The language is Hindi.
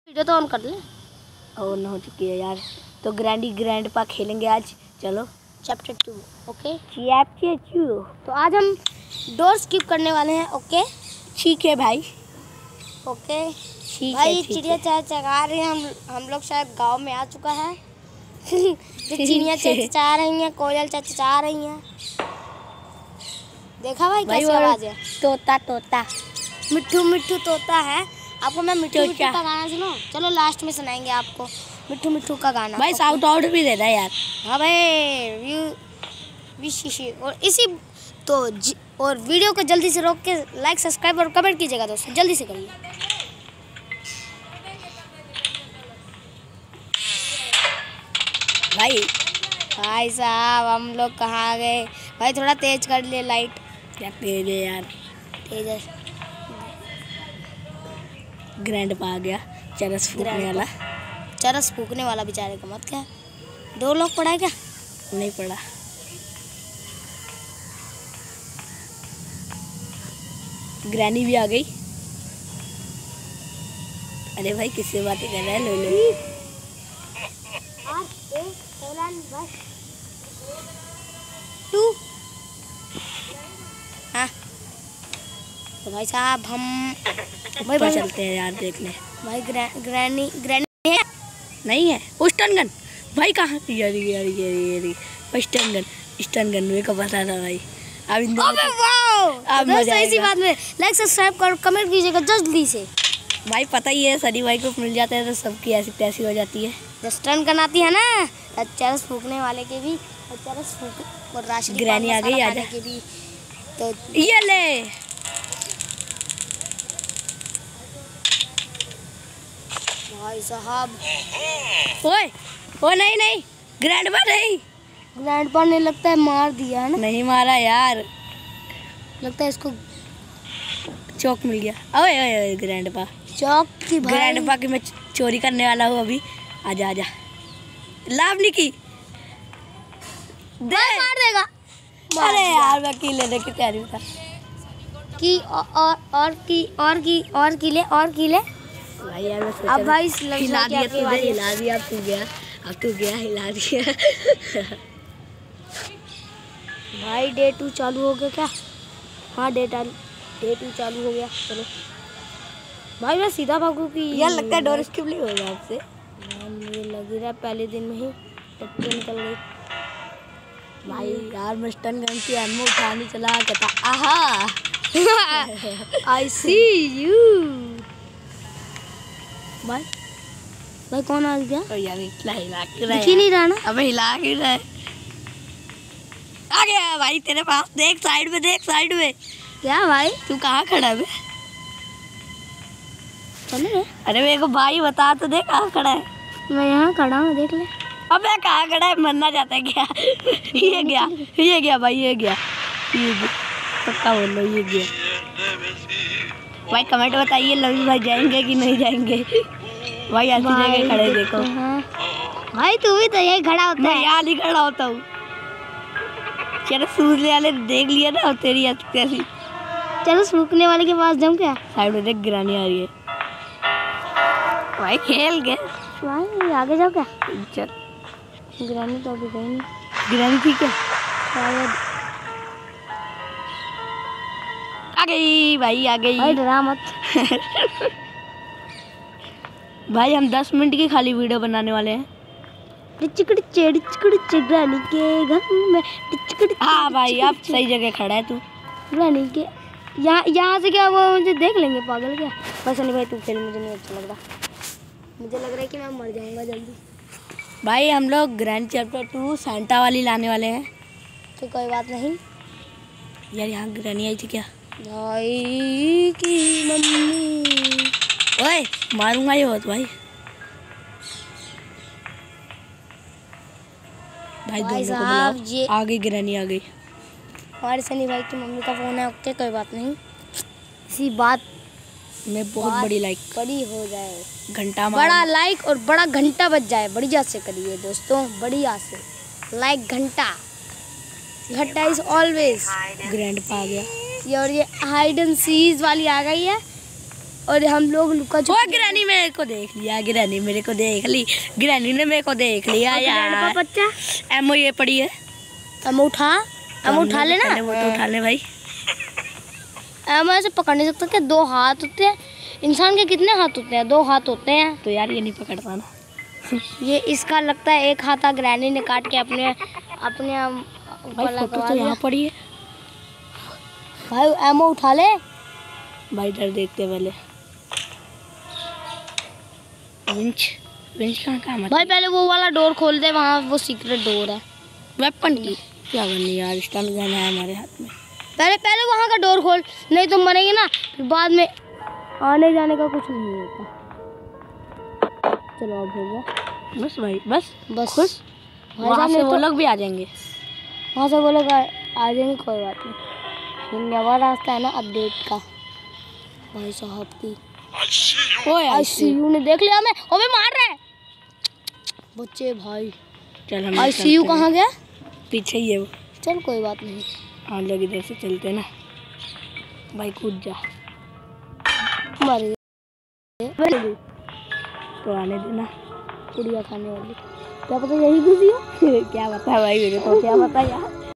वीडियो तो ऑन कर ले। ऑन हो चुकी है यार। तो ग्रैंडपा खेलेंगे आज। चलो चैप्टर 2। Okay chapter 2। तो आज हम डोर स्किप करने वाले हैं। ओके ठीक है भाई। ओके ठीक भाई है। चिड़िया चहचहा रही हैं। हम लोग शायद गांव में आ चुका है। जो चिड़िया चहचहा रही हैं, कोयल चहचहा रही हैं। देखा भाई कैसी आवाज है? तोता मिट्ठू तोता है। आपको मैं मिट्ठू का गाना सुनो। चलो लास्ट में सुनाएंगे आपको मिट्ठू का गाना। भाई साउट आउट भी देना यार। हाँ भाई और इसी तो और वीडियो को जल्दी से रोक के लाइक सब्सक्राइब और कमेंट कीजिएगा दोस्तों, जल्दी से करिए। भाई साहब हम लोग कहाँ गए? भाई थोड़ा तेज कर ले लाइट। क्या तेज है यार? तेज है। ग्रैंडपा आ गया चरस फूकने वाला बेचारे को मत क्या 2 लोग पड़ा है क्या? नहीं पड़ा। ग्रैनी भी आ गई। अरे भाई किससे बातें कर रहा है? लो हाँ तो भाई साहब हम भाई चलते हैं यार देखने। भाई ग्रैनी है नहीं है स्टन गन। भाई कहाँ? यारी स्टन गन मेरे को पता था भाई। अब इसी बात में लाइक सब्सक्राइब और कमेंट कीजिएगा जल्दी से। भाई पता ही है सनी भाई को मिल जाता है तो सबकी ऐसी तैसी हो जाती है। जब स्टन गन आती है ना चरस फूकने वाले के भी चरस फूक और राशि ग्रैनी आ गई आजा के भी। तो ये ले भाई साहब। ओए नहीं ग्रैंडपा ने लगता है मार दिया है ना? नहीं मारा यार, लगता है इसको चौक मिल गया। ओए ग्रैंडपा चौक की भाई। ग्रैंडपा की मैं चोरी करने वाला हूँ अभी। आजा लावनी की दे मार देगा। अरे यार मैं की लेने की तैयारी था की और किले भाई यार मैं अब भाई हिला दिया अब तू गया हिला दिया। भाई डे 2 चालू हो गया क्या? हाँ डे 2 चालू हो गया। चलो भाई मैं सीधा भागू की यार लगता है डोर स्किप नहीं होगा आपसे। मुझे लग रहा है पहले दिन में ही टट्टी निकल गई। भाई यार मैं स्टन गन की एमओ उठाने चला कहता आहा आई सी यू। भाई कौन आ गया? यार हिला दिख ही नहीं रहा ना। अबे हिला के रहा है। आ गया भाई तेरे पास। देख साइड में। क्या भाई तू कहाँ खड़ा है? चले अरे मेरे को भाई बता तो दे कहाँ खड़ा है। मैं यहाँ खड़ा हूँ देख ले। अबे कहाँ खड़ा है? मरना चाहता है क्या? ये गया भाई ये गया पक्का बोल लो ये गया। भाई कमेंट बताइए लवी भाई जाएंगे कि नहीं जाएंगे। भाई ऐसी जगह खड़े देखो। भाई तू भी तो यही खड़ा होता है। मैं यहाँ नहीं खड़ा होता हूँ। चलो सूझने वाले देख लिया ना तेरी ऐसी। चलो सूखने वाले के पास जाऊँ क्या? साइड में देख ग्रानी आ रही है। भाई खेल गए भाई आगे जाओ क्या? चल ग्रानी तो अभी गई नहीं। ग्रानी ठीक है शायद आ गई भाई डरा मत। भाई हम 10 मिनट की खाली वीडियो बनाने वाले हैं। ग्रानी के घर में। हाँ भाई आप सही जगह खड़ा है तू। ग्रानी के यहाँ से क्या वो मुझे देख लेंगे पागल क्या? बस नहीं भाई तू खेल, मुझे नहीं अच्छा लग रहा। मुझे लग रहा है कि मैं मर जाऊंगा जल्दी। भाई हम लोग ग्रैंड चैप्टर 2 सांता वाली लाने वाले हैं। तो कोई बात नहीं यार यहाँ ग्रैनी आई थी क्या? भाई की मम्मी। ओए मारूंगा ये बहुत भाई भाई साहब ये आ गई ग्रैनी आ गई। हमारे सनी भाई की मम्मी का फोन है। ओके कोई बात नहीं। इसी बात में बहुत बड़ी लाइक बड़ी हो जाए, घंटा बड़ा लाइक और बड़ा घंटा बज जाए। बढ़िया से करिए दोस्तों, बढ़िया से लाइक घंटा इज ऑलवेज। ग्रैंडपा आ गया और ये हाइड एंड सीज वाली आ गई है। और हम लोग लुका ओ छुपी। ग्रैनी मेरे को देख लिया, ग्रैनी मेरे को देख ली, ग्रैनी ने मेरे को देख लिया यार। बच्चा एमओ ये पड़ी है, हम उठा लेना। वो तो उठा ले भाई। हम ऐसे पकड़ नहीं सकते क्या? 2 हाथ होते हैं इंसान के, कितने हाथ होते हैं? 2 हाथ होते हैं। तो यार ये नहीं पकड़ता ना। ये इसका लगता है एक हाथ ग्रैनी ने काट के अपने भाई फोटो तो यहाँ पड़ी है भाई। एमओ उठा ले भाई, डर देखते पहले। विंच कहाँ काम है भाई। पहले वो वाला डोर खोल दे, वहाँ वो सीक्रेट डोर है। वेपन की क्या करनी यार, स्टन गन है हमारे हाथ में। पहले वहाँ का डोर खोल, नहीं तो मरेंगे ना फिर बाद में आने जाने का कुछ नहीं होता। चलो अब हो गया बस भाई, बस खुश। वहाँ से वो लोग भी आ जाएंगे, वहाँ से वो लोग आ जाएंगे, कोई बात नहीं। ये नया रास्ता है ना अपडेट का भाई साहब की। ICU ने देख लिया हमें, अबे मार रहे हैं बच्चे भाई। चल हम ICU कहाँ गया? पीछे ही है वो। चल कोई बात नहीं, हम लोग इधर से चलते ना भाई, कूद जा। मर गए तो आने देना, चिड़िया खाने वाली। क्या पता यही घुसी हो। क्या बता भाई, मेरे को क्या पता यार।